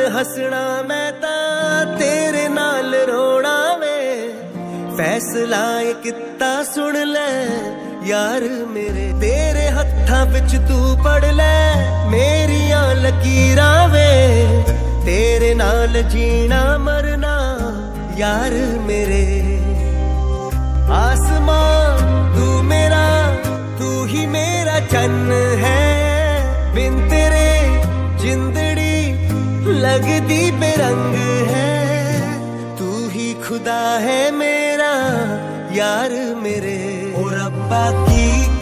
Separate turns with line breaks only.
हसना मैं ता तेरे नाल रोना वे। फैसला ये किता सुन ले यार मेरे, तेरे हत्थां विच तू पढ़ ले मेरियां लकीरां वे। तेरे नाल जीना मरना यार मेरे। आसमान तू मेरा, तू ही मेरा चन्न है, बिन तेरे जिंदड़ी लगदी बेरंग है। तू ही खुदा है मेरा यार मेरे। ओ रब्बा की